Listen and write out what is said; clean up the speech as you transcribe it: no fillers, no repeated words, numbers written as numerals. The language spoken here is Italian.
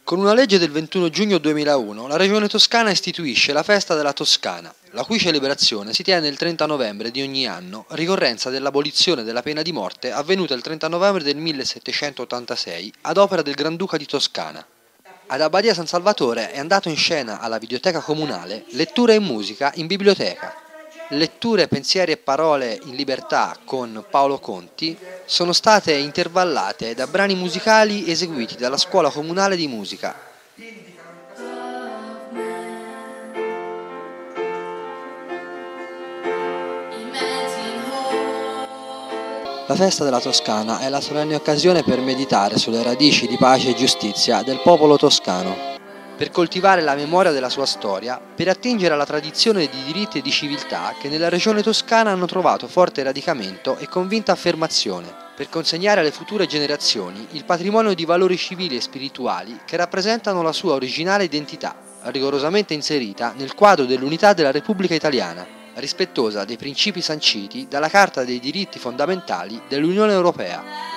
Con una legge del 21 giugno 2001, la Regione Toscana istituisce la Festa della Toscana, la cui celebrazione si tiene il 30 novembre di ogni anno, ricorrenza dell'abolizione della pena di morte avvenuta il 30 novembre del 1786 ad opera del Granduca di Toscana. Ad Abbadia San Salvatore è andato in scena alla Videoteca Comunale Letture e musica in biblioteca. Letture, pensieri e parole in libertà con Paolo Conti sono state intervallate da brani musicali eseguiti dalla Scuola Comunale di Musica. La festa della Toscana è la solenne occasione per meditare sulle radici di pace e giustizia del popolo toscano, per coltivare la memoria della sua storia, per attingere alla tradizione di diritti e di civiltà che nella regione toscana hanno trovato forte radicamento e convinta affermazione, per consegnare alle future generazioni il patrimonio di valori civili e spirituali che rappresentano la sua originale identità, rigorosamente inserita nel quadro dell'unità della Repubblica Italiana, rispettosa dei principi sanciti dalla Carta dei diritti fondamentali dell'Unione Europea.